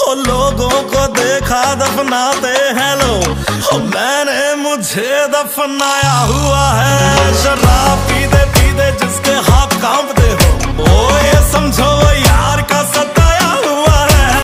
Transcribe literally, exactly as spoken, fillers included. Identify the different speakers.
Speaker 1: लोगों को देखा दफनाते हैं लोग, मैंने मुझे दफनाया हुआ है। शराब पीते पीते जिसके हाथ कांपते हो, ओ ये समझो यार